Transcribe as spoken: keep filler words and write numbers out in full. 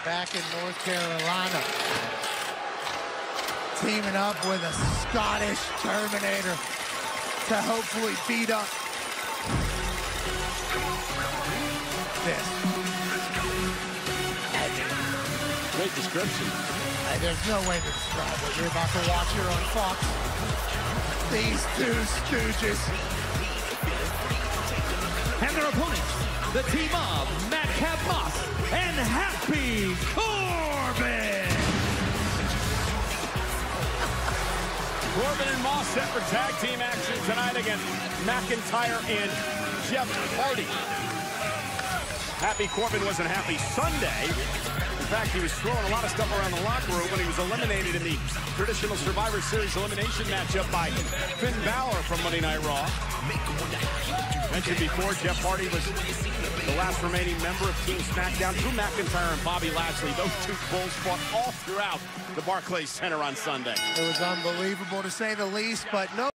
back in North Carolina, teaming up with a Scottish Terminator to hopefully beat up this. Great description. And there's no way to describe what you're about to watch here on Fox. These two stooges. And their opponents, the team of Madcap Moss and Happy Corbin. Corbin and Moss set for tag team action tonight against McIntyre and Jeff Hardy. Happy Corbin wasn't happy Sunday. In fact, he was throwing a lot of stuff around the locker room when he was eliminated in the traditional Survivor Series elimination matchup by Finn Balor from Monday Night Raw. Mentioned before, Jeff Hardy was the last remaining member of Team SmackDown. Drew McIntyre and Bobby Lashley, those two bulls fought all throughout the Barclays Center on Sunday. It was unbelievable to say the least, but no.